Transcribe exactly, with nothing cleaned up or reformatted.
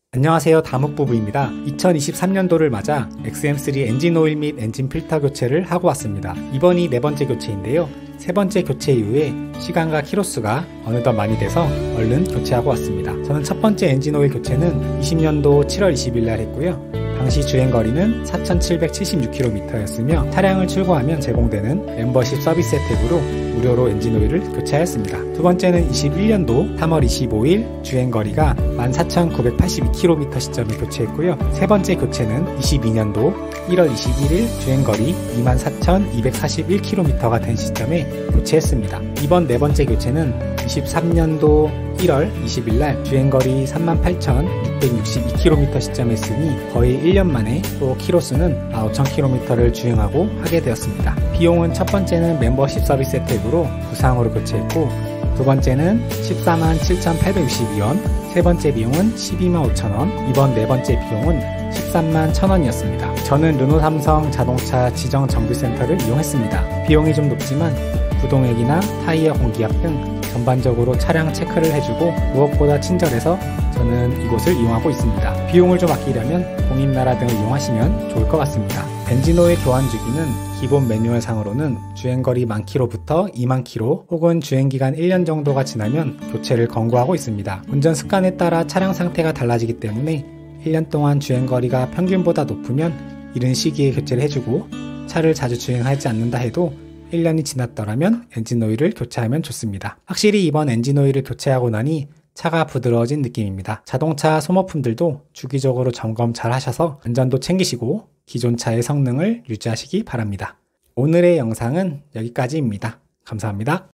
안녕하세요, 다목부부입니다. 이천이십삼 년도를 맞아 엑스엠 쓰리 엔진 오일 및 엔진 필터 교체를 하고 왔습니다. 이번이 네 번째 교체인데요. 세 번째 교체 이후에 시간과 키로수가 어느덧 많이 돼서 얼른 교체하고 왔습니다. 저는 첫 번째 엔진 오일 교체는 이십 년도 칠월 이십일 날 했고요. 당시 주행거리는 사천칠백칠십육 킬로미터였으며 차량을 출고하면 제공되는 멤버십 서비스 혜택으로 무료로 엔진 오일을 교체하였습니다. 두 번째는 이십일 년도 삼월 이십오일 주행거리가 만 사천구백팔십이 킬로미터 시점에 교체했고요. 세 번째 교체는 이십이 년도 일월 이십일일 주행거리 이만 사천이백사십일 킬로미터가 된 시점에 교체했습니다. 이번 네 번째 교체는 이십삼 년도 일월 이십일 날 주행거리 삼만 팔천육백육십이 킬로미터 시점에 했으니 거의 일 년 만에 또 키로수는 만 오천 킬로미터를 주행하고 하게 되었습니다. 비용은 첫 번째는 멤버십 서비스 혜택으로 무상으로 교체했고, 두 번째는 십사만 칠천팔백육십이 원, 세 번째 비용은 십이만 오천 원, 이번 네 번째 비용은 십삼만 천 원이었습니다. 저는 르노 삼성 자동차 지정 정비센터를 이용했습니다. 비용이 좀 높지만 구동액이나 타이어 공기압 등 전반적으로 차량 체크를 해주고 무엇보다 친절해서 저는 이곳을 이용하고 있습니다. 비용을 좀 아끼려면 공인나라 등을 이용하시면 좋을 것 같습니다. 엔진오일 교환 주기는 기본 매뉴얼 상으로는 주행거리 만 킬로부터 이만 킬로 혹은 주행기간 일 년 정도가 지나면 교체를 권고하고 있습니다. 운전 습관에 따라 차량 상태가 달라지기 때문에 일 년 동안 주행거리가 평균보다 높으면 이른 시기에 교체를 해주고, 차를 자주 주행하지 않는다 해도 일 년이 지났더라면 엔진오일을 교체하면 좋습니다. 확실히 이번 엔진오일을 교체하고 나니 차가 부드러워진 느낌입니다. 자동차 소모품들도 주기적으로 점검 잘 하셔서 안전도 챙기시고 기존 차의 성능을 유지하시기 바랍니다. 오늘의 영상은 여기까지입니다. 감사합니다.